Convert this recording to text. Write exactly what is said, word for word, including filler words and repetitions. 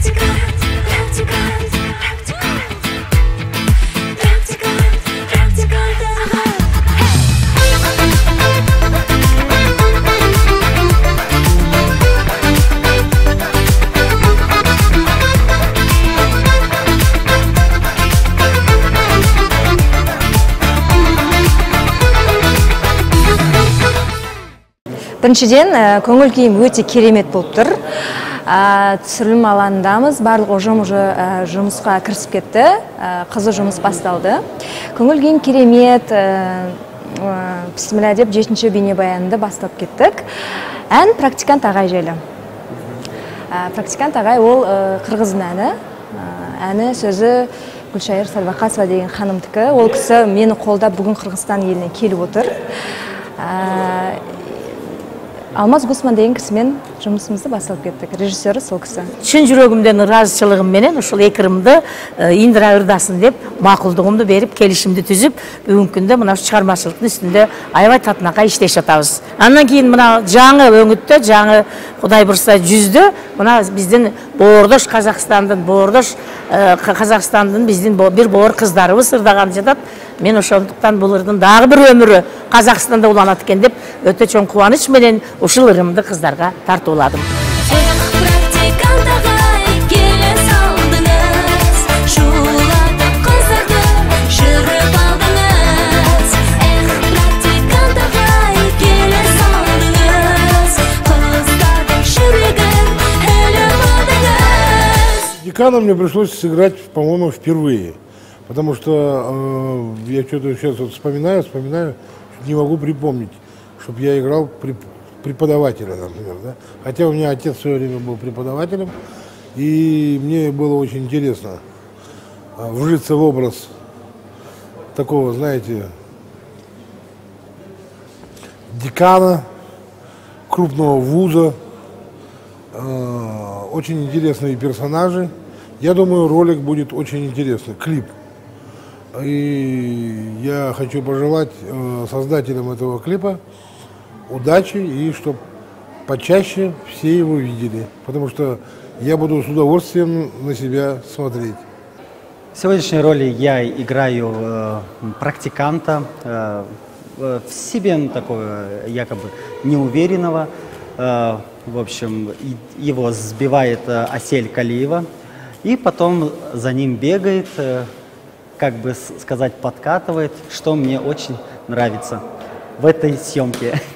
Біріншіден, көңіл күйім өте керемет болып тұр. Түсірілім алаңындамыз, барлық ұжым уже жұмысқа кірісіп кетті, қызы жұмыс басталды. Көңіл күйім керемет, бісміллә деп жетінші бейнебаянды бастап кеттік. Ән практикант ағай жайлы. Практикант ағай ол қырғыздың әні. Әні сөзі Гүлшайыр Сәдуақасова деген ханымдікі. Ол кісі мені қолдап бүгін Қырғызстан еліне келіп отыр. Алмаз Гусман деген кісімен жұмысымызды басталып кеттік. Режиссері сол кісі. Шын жүрегімден разышылығым менен ушул экирымды индира ырдасын деп мақұлдығымды беріп, келишимди түзүп, бүгүнкү күндө мына чыгармачылыктын үстүндө аябай татынакай иштешип атабыз. Андан кийин мына жаңы өңүттө, жаңы Кудай бурса жүздө мына биздин боордош Казакстандын, боордош Казакстандын биздин бир боор кыздарыбыз ырдаган жатат. Мен ошондуктан бул ырдын дагы бир өмүрү Казакстанда уланат экен деп өтө чоң кубаныч менен ушул ырымды кыздарга тартууладым. Декана мне пришлось сыграть, по-моему, впервые. Потому что э, я что-то сейчас вот вспоминаю, вспоминаю, не могу припомнить, чтобы я играл преподавателя, например. Да? Хотя у меня отец в свое время был преподавателем, и мне было очень интересно э, вжиться в образ такого, знаете, декана крупного вуза. Э, очень интересные персонажи. Я думаю, ролик будет очень интересный, клип. И я хочу пожелать э, создателям этого клипа удачи и чтобы почаще все его видели, потому что я буду с удовольствием на себя смотреть. В сегодняшней роли я играю э, практиканта, э, в себе такого якобы неуверенного. Э, в общем, его сбивает э, Асель Калиева, и потом за ним бегает, э, как бы сказать, подкатывает, что мне очень нравится в этой съемке.